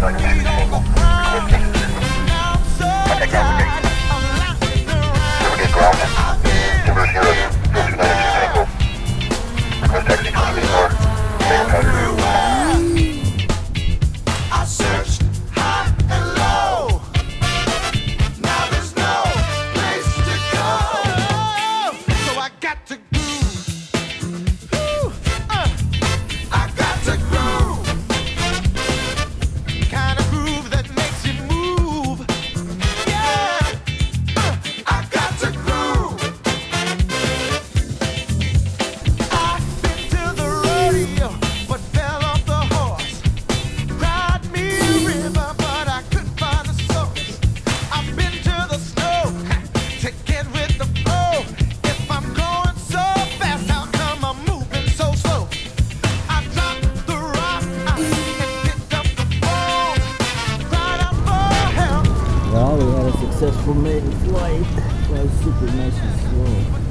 Rivergate ground. Timber here at 292 Tango. Request taxi 20 feet north. Maiden pattern. I searched high and low. Now there's no place to go. So I got to groove. I got to groove. Kind of groove that makes you move. Yeah. I got to groove. I've been to the rodeo, but fell off the horse. Cried me a river, but I couldn't find the source. I've been to the snow to get with the flow. If I'm going so fast, how come I'm moving so slow? I dropped the rock and picked up the phone. Cried out for help. Well, we had a successful maiden flight. That was super nice and slow.